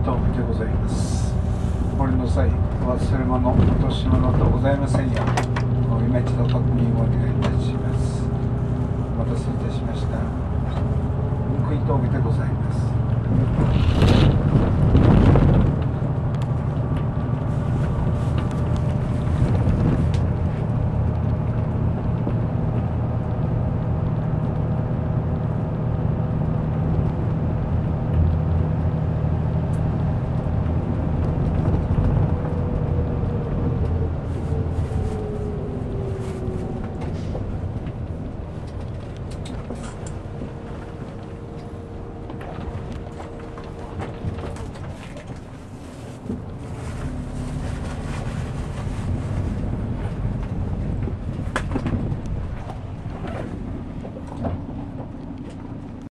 峠でございます。お降りの際、忘れ物、落とし物とございませんよう、今一度確認をお願いいたします。お待たせいたしました。報い峠でございます。